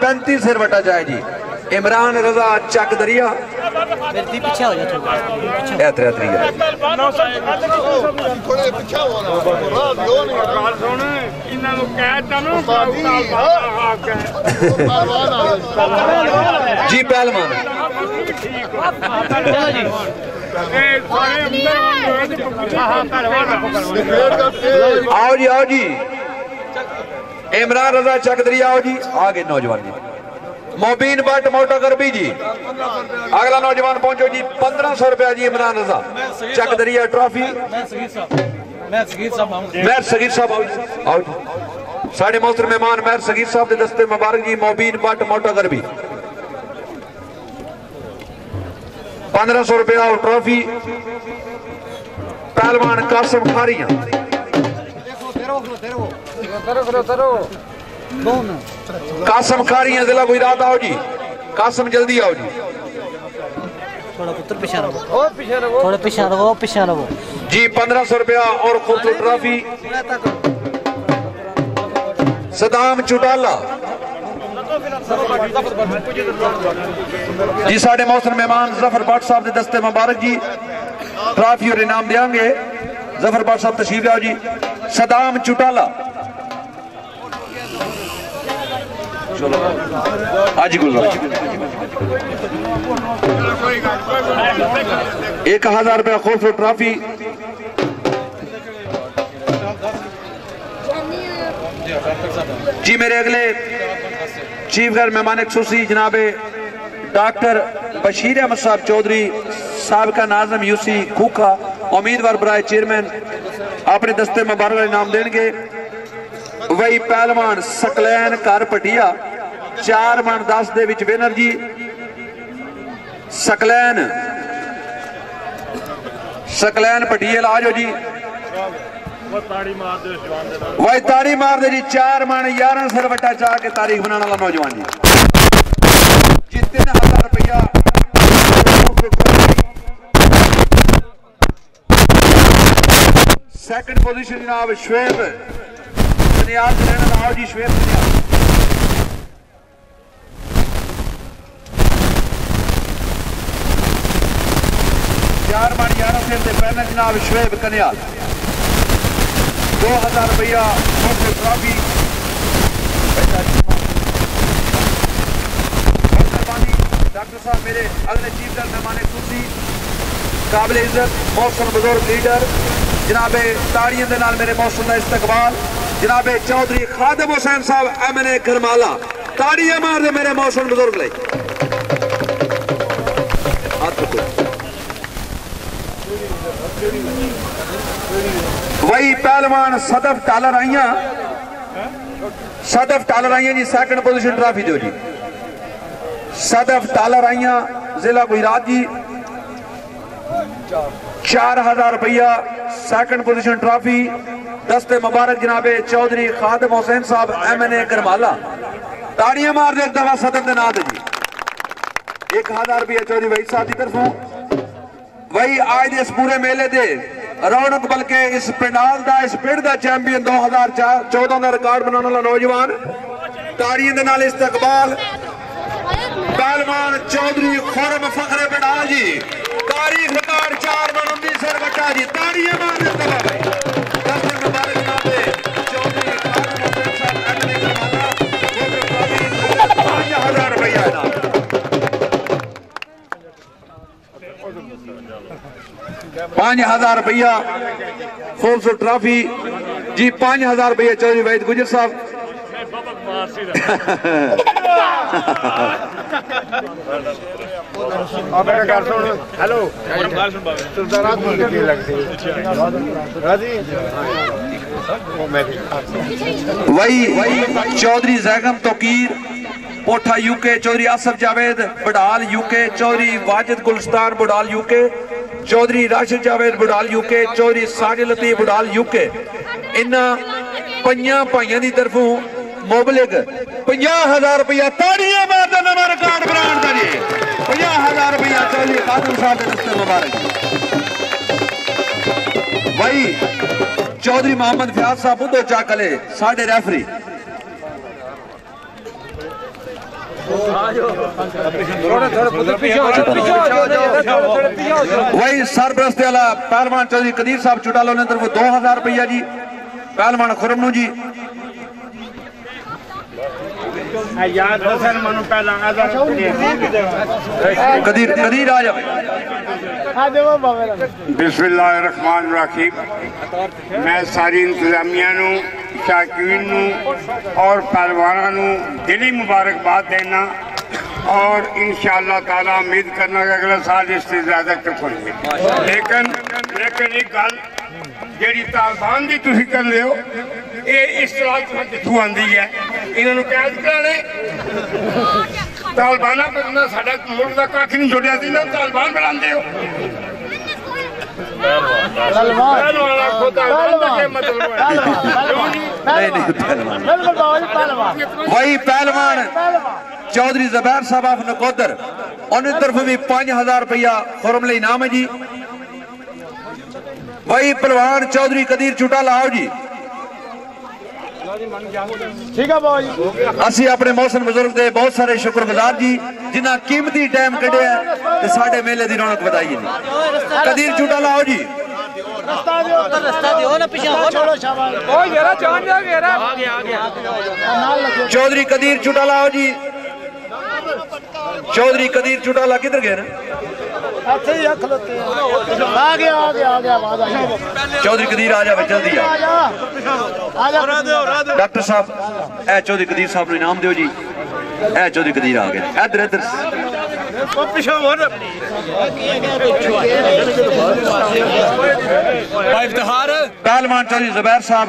35 सिर बटा जाए जी। इमरान रजा चक दरिया पीछे हो जाते जी पहलवान आओ जी आओ जी। इमरान रजा चक दरिया आओ जी। आगे नौजवान जी मोबीन भट्ट मोटा करबी जी। अगला नौजवान पहुंचो जी 1500 रुपया जी। इमरान रजा चक दरिया ट्रॉफी। महर सगीर साहब आओ जी। साढ़े मोहतरम मेहमान महर सगीर साहब के दस्ते मुबारक जी। मोबीन भट्ट मोटा करबी 1500 रुपया और ट्रॉफी। पहलवान कासिम खारिया कासिम खारिया जिला गुजरात आओ जी। कासिम जल्दी आओ जी। थोड़ा पुत्र पीछे रहो, थोड़ा पीछे रहो जी। 1500 रुपया और खूबसूरत ट्रॉफी। सदाम चुटाला जी। साढ़े मौसम मेहमान जफर भट्ट साहब के दस्ते मुबारक जी। ट्रॉफी और इनाम देंगे। जफर भट्ट साहब तशरीफ आओ जी। सदाम चुटाला चलो आज गुजरा 1000 रुपया खूबसूरत ट्रॉफी। जी मेरे अगले चीफ गेस्ट मेहमान खुसूसी जनाब डॉक्टर बशीर अहमद साहब चौधरी साबिका नाज़िम यूसी खूखा उम्मीदवार बराए चेयरमैन अपने दस्ते मुबारक इनाम देंगे। वही पहलवान सकलैन घर पटिया 4 मन 10 दे विच विनर जी। सकलैन पटियल आ जाओ जी। वही ताड़ी मार दे जी। 4 मन 11 सिर वटा चाह के तारीख बनाने वाला नौजवान जी। 3000 रुपया सेकंड पोजीशन जनाब शुएब नियाज लेने आओ जी। शुएब नियाज 4 मन 11 सिर से पहले जनाब शुएब कन्याल 2000 रुपया ट्रॉफी। डॉक्टर साहब मेरे अगले चीफ गेस्ट मेहमान खुशी काबिल इज्जत मौसम बुजुर्ग लीडर जनाब ताड़ियों के नाल मेरे मौसम का इस्तकबाल जनाब चौधरी खादिम हुसैन साहब MNA करमाला। ताड़ियां मार दे मेरे मौसम बुजुर्ग ले। वही पहलवान सदफ टालर आइया जी। सेकंड पोजीशन ट्रॉफी दो जी। सदफ टालर आइया जिला गुजरात जी। 4000 रुपया सेकंड पोजीशन ट्रॉफी। दस्ते मुबारक जनाबे चौधरी खादिम हुसैन साहब MNA करमाला। ताड़ियां मार दे एक दफा सदफ के नाम जी। 1000 रुपया चौधरी वही साहब की तरफों। वही आज इस पूरे मेले दे रौनक बल्कि इस पिंडाल का इस पिंड का चैंपियन 2014 का रिकॉर्ड बनाने वाला नौजवान। ताड़ियों के नाल इस्तकबाल पहलवान चौधरी खुरम फखरे पिंडाल जी। तारीख रिकॉर्ड 4 मन 19 सिर बटा जी। ताड़ियां मार दे भाई। दस्ते मुबारक जनाबे चौधरी खादिम हुसैन साहब MNA करमाला 5000 रुपया इनाम। 5000 रुपया खूबसूरत ट्रॉफी जी। 5000 रुपया चौधरी वहीद गुजर साहब। हेलो वही Chaudhary Zaigham Tauqeer Potha UK. Chaudhary Asif Javed Badal UK. Chaudhary Wajid Gulistan Badal UK. Chaudhary Rashid Javed Budal UK. Chaudhary Sajid Latif Budal UK. इन्हां 5 भाइयों की तरफों मोबलिग 50,000 रुपया। ताड़ियां मार दे नवा रिकॉर्ड बनाने का जी। 50,000 रुपया चौधरी खादिम साहब के दस्ते मुबारक। वही चौधरी मोहम्मद फयाज साहब बुद्धो चाकले साढ़े रेफरी वही सरबरस्ती वाला पहलवान चौधरी कदीर साहब चुटाला ने तरफ 2000 रुपया जी। पहलवान खुरमनू जी कदीर कदीर आ जाए। बिस्मिल्लाहिर्रहमानिर्रहीम। मैं सारी इंतजामिया शाकीन और पहलवाना दिली मुबारकबाद देना और इंशाअल्लाह ताला उम्मीद करना कि अगले साल इससे ज्यादा चुकेंगे। लेकिन एक गल जी तालिबान की तुम कर लो ये इस तरह कितों आती है इन्होंने कैद कराने तालिबाना करना साडा मुल्क का कख नहीं जुड़िया सी ना तालिबान बनाते हो वही पहलवान चौधरी ज़ुबैर साहब ऑफ नकोदर उन्हें तरफ भी 5000 रुपया खुरम ले इनाम है जी। वही पहलवान चौधरी कदीर चुटाला आओ जी। ठीक है बाबा जी असी अपने मौसम बुजुर्ग दे बहुत सारे शुक्रगुजार जी जिन्हें कीमती टाइम कढ़िया ते साडे मेले की रौनक बताई जी। कदीर चुटाला आओ जी। चौधरी कदीर चुटाला आओ जी। चौधरी कदीर चुटाला किधर गए ना? चौधरी कदीर आ जाए जल्दी डॉक्टर साहब ए चौधरी कदीर साहब को इनाम दो जी। ए चौधरी कदीर आ गए इधर इधर पहलवान चौधरी ज़ुबैर साहब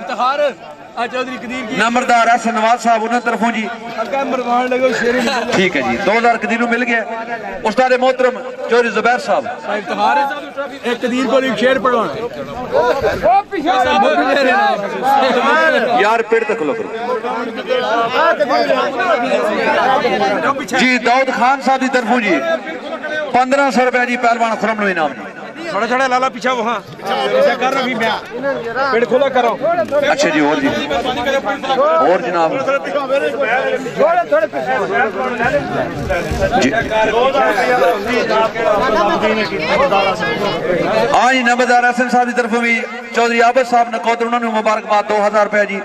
नंबरदार एस नवाज साहब उन्होंने तरफों जी ठीक है जी 2000 कदीर मिल गया। उस्ताद मोहतरम चौधरी ज़ुबैर साहब एक कदीर को एक शेर पढ़वाना यार पेड़ तक लो करो जी। दाऊद खान साहब की तरफों जी 1500 रुपया जी पहलवान खुरम नो इनाम। थोड़ा थोड़ा लाला पीछा वहाँ कर रहा मैं पेड़ खोला करो। अच्छा जी और जनाब हाँ जी नंबरदार हसन साहब की तरफ भी चौधरी आबिद साहब नकोदर उन्होंने मुबारकबाद 2000 रुपया जी।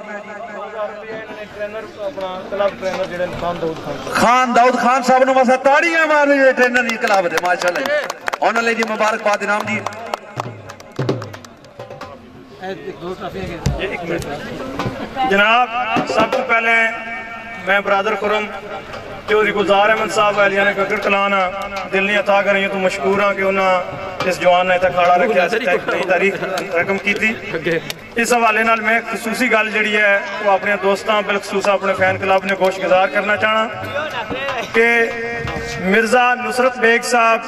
खान दाऊद खान साहब ने बस ताड़ियां मारने ट्रेनर की क्लब है माशाल्लाह उन्होंने जी मुबारकबाद इनाम जी। जनाब सब तो पहले मैं बरादर खुरम चौधरी गुलजार अहमद साहब वालियाने ककर कलाना दिल नहीं अता करें तो मशहूर हाँ कि उन्हें इस जवान ने इतना खाड़ा रखा नई तारीख रकम की थी। इस हवाले नाल मैं खसूसी गल जी है वो अपने दोस्तों बिलखसूस अपने फैन क्लब ने गोशगुजार करना चाहना कि मिर्जा नुसरत बेग साहब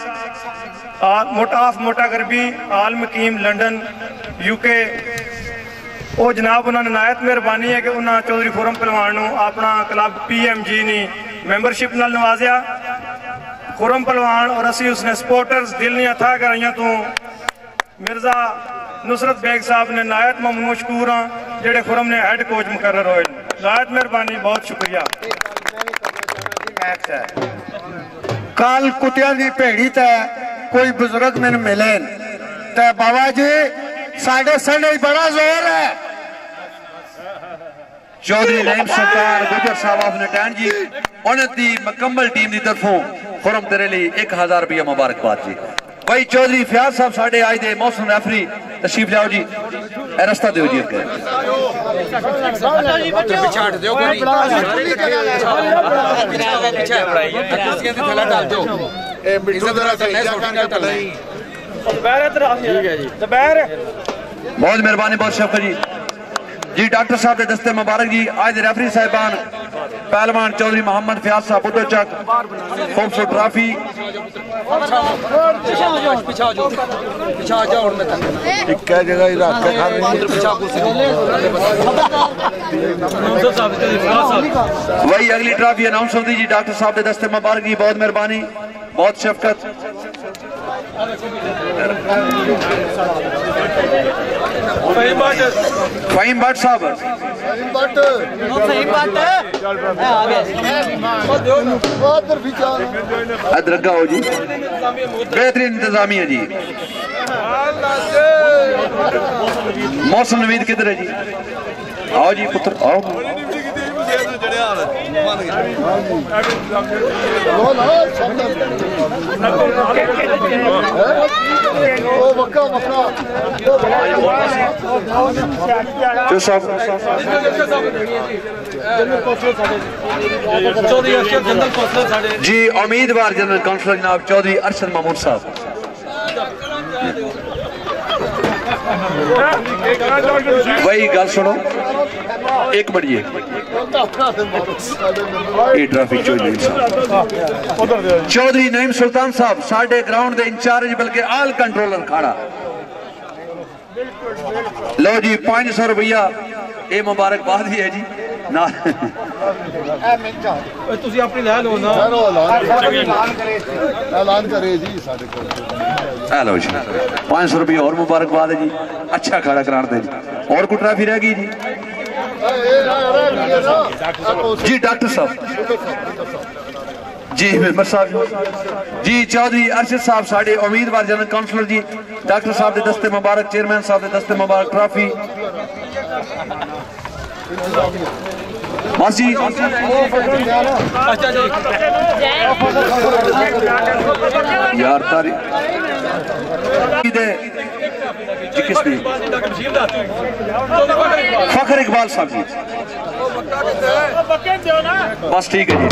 मोटा गरबी आल मकीम लंडन यूके वो जनाब उन्होंने नायत मेहरबानी है कि उन्होंने चौधरी खुरम पहलवान अपना क्लब PMG ने मैंबरशिप नाल नवाजिया। खुरम पहलवान और असी उसने सपोर्टर्स दिल नहीं अथा कराइया तो मिर्जा नुसरत बेग साहब ने नायत मशकूर हाँ जेडे खुरम ने हैड कोच मुकर्रर होए। नायत मेहरबानी बहुत शुक्रिया। कल कुतिया की भेड़ी ते कोई बुजुर्ग मैंने मिले ते बाबा जी साढ़े संडे बड़ा जोर है। चौधरी नईम सरकार गुजर साहब ऑफ नटैन जी उन्हें मुकम्मल टीम की तरफों खुरम तेरे लिए 1000 रुपया मुबारकबाद जी। भाई चौधरी फयाज साहब साढ़े आज दे मौसम रेफरी तशरीफ लियाओ जी रास्ता दो जी बहुत मेहरबानी बहुत शुक्र जी जी। डॉक्टर साहब के दस्ते मुबारक जी। आज रेफरी साहिबान पहलवान चौधरी मोहम्मद फयाज साहब उदो चक खूबसूरत ट्रॉफी वही अगली ट्रॉफी अनाउंस होती जी। डॉक्टर साहब के दस्ते मुबारक जी बहुत मेहरबानी बहुत शफकत। फहीम भट्ट साहब अदरगा हो जी, बेहतरीन इंतजामिया जी। मौसम नवीद किधर है जी? आओ जी पुत्र आओ। जी उम्मीदवार जनरल काउंसलर जनाब चौधरी अरशद महमूद साहब। वही गल सुनो एक मिनट ये ट्रैफिक चौधरी नईम सुल्तान साहब साढ़े ग्राउंड के इंचार्ज बल्कि आल कंट्रोलर खाड़ा। लो जी 500 रुपया ये मुबारकबाद ही है जी ना अपनी लै लो ना ऐलान करे जी। हेलो जी 500 रुपये और मुबारकबाद है जी। अच्छा खड़ा कराने जी। और कोई ट्रॉफी रह गई जी? जी डॉक्टर साहब जी मेंबर साहब जी चौधरी अरशद साहब साढ़े उम्मीदवार जनरल काउंसलर जी। डॉक्टर साहब के दस्ते मुबारक, चेयरमैन साहब के दस्ते मुबारक ट्रॉफी। बस जी यार तारीख जी किसने? फखर इकबाल साहब जी। बस ठीक है जी।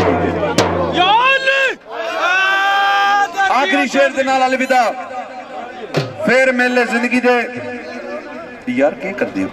आखिरी शेर के नाल अलविदा फिर मेले जिंदगी दे यार क्या कर दी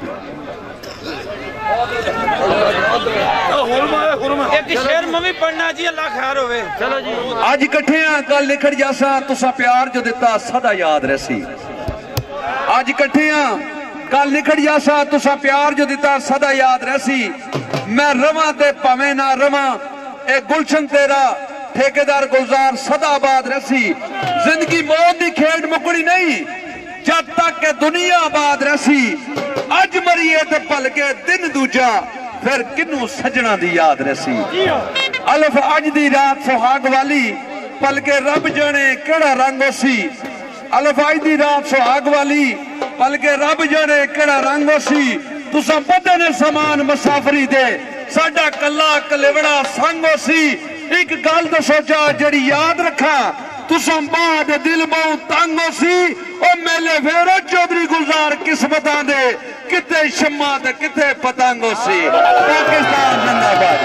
अज इकट्ठे कल निखड़ जासा तुसा प्यार जो दिता सदा याद रसी। अज इकट्ठे कल निखड़ जासा तुसा प्यार जो दिता सदा याद रसी। मैं रवा ते भावे ना रवा ए गुलशन तेरा ठेकेदार गुलजार सदा आबाद रसी। जिंदगी मौत की खेड मुकड़ी नहीं जब तक के दुनिया आबाद रसी। अज मरीए ते पल के दिन दूजा फिर किनू सजना दी याद रसी। अलफ अज दी रात सुहाग वाली पल के रब जाने केड़ा रंग सी। अलफ अज दी रात सुहाग वाली पल के रब जाने केड़ा रंग सी। तुसा पते ने समान मुसाफरी दे साडा कला कलेवड़ा संग सी। एक गल तो सोचा जड़ी याद रखा तुसा बाद दिल बहुत तंग सी। ओ मेले वेरो चौधरी गुलजार किस्मतां दे किते शम्मा ते किते पतंगो सी। पाकिस्तान जिंदाबाद।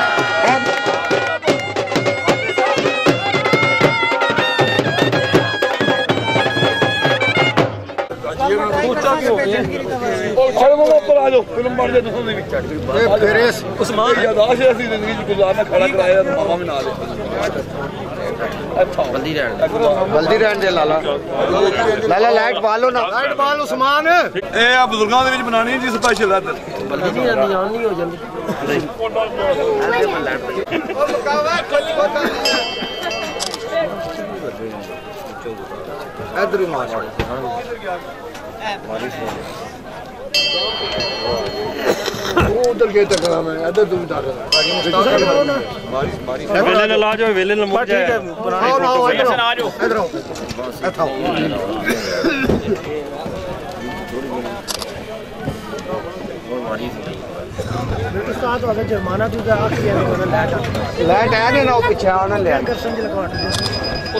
बल्दी रहन दे लाला लाला लाइट बालो ना लाइट बाल उस्मान ए बुजुर्गां दे विच बनानी जी स्पेशल है बल्दी नहीं आंदी ऑन नहीं हो जांदी इधर ही मार उधर के टकरा में इधर तुम टकरा बारिश वेले न ला जाओ वेले न मुड़ जाए ठीक है आओ इधर आ जाओ इधर आओ अथाओ साथ वाला जुर्माना तू जा आखिर लाइट है ना पीछे आना ले